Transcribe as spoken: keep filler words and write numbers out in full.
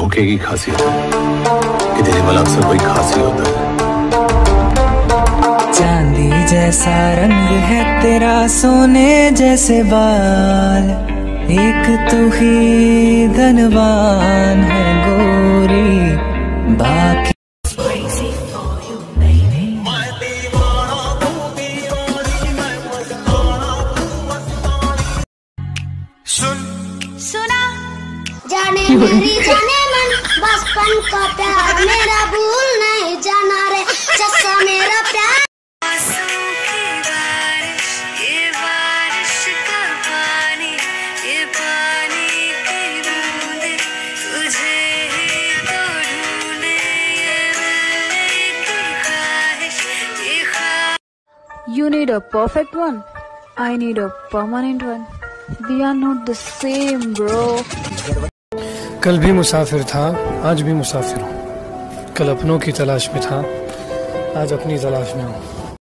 धोखे की खासियत है कि तेरे वाला अक्सर कोई खास ही होता है। चांदी जैसा रंग है तेरा, सोने जैसे बाल, एक तू ही धनवान है गोरी, बाकी सुन सुना जाने मेरी जाने मन, बचपन का प्यार मेरा भूल नहीं जाना रे, जैसा मेरा प्यार। ये बारिश का पानी, ये पानी की बूंदे, तुझे ही तो ढूंढे, ये मिलने की ख्वाहिश, ये ख्वाहिश। You need a perfect one. I need a permanent one. We are not the same, bro. कल भी मुसाफिर था, आज भी मुसाफिर हूँ। कल अपनों की तलाश में था, आज अपनी तलाश में हूँ।